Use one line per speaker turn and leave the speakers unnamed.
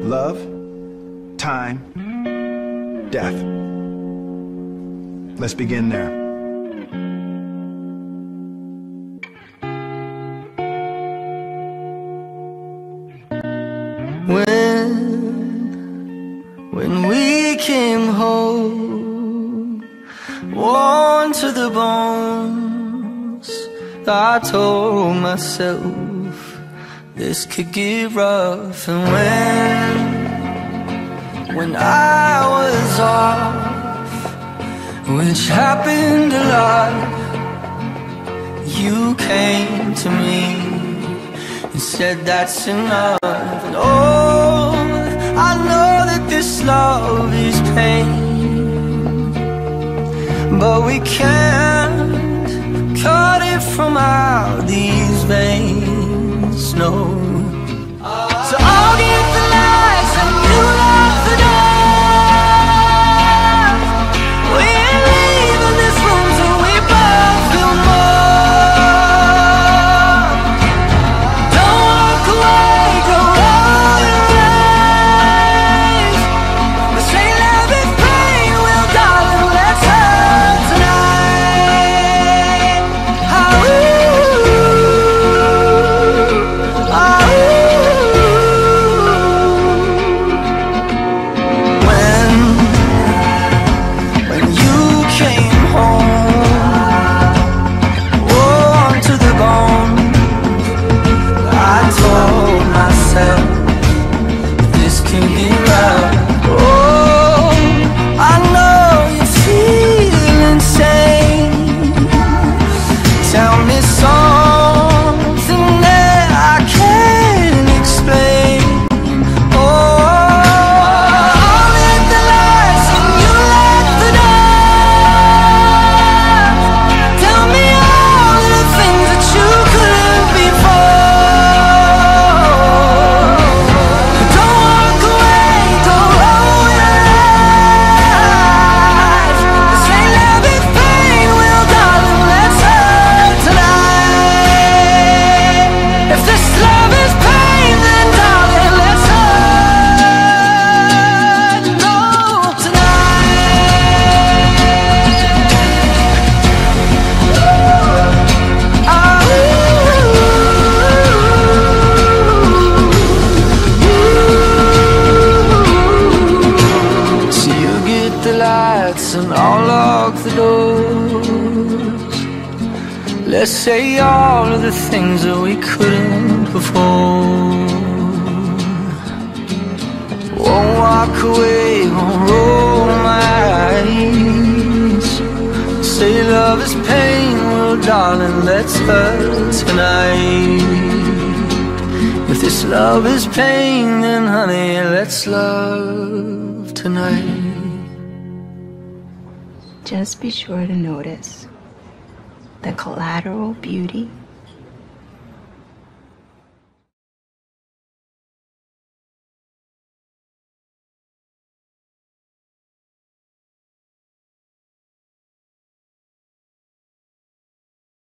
Love, time, death. Let's begin there.
When we came home, worn to the bones, I told myself this could get rough. And when I was off, which happened a lot, you came to me and said that's enough. And oh, I know that this love is pain, but we can't cut it from out these veins, no. So I'll get the lights and you lock the door. We're leaving this room till we both feel more. Don't walk away, go all your ways. This ain't love, it's pain. Well, darling, let's hurt tonight. When you came home, warm to the bone, I told myself this can get rough. Oh, I know you feel insane. Tell me something that I can't explain. Oh, I'll hit the lights and you lock the door. Tell me all the things that you couldn't before. Don't walk away, go all your life. This ain't love, it's pain. Well, darling, let's hurt tonight. If this love is pain, then darling, let's hurt no tonight. So you get the lights and I'll lock the doors. Let's say all of the things that we couldn't before. Won't walk away, won't roll my eyes. Say love is pain, well darling, let's hurt tonight. If this love is pain, then honey, let's love tonight.
Just be sure to notice the collateral beauty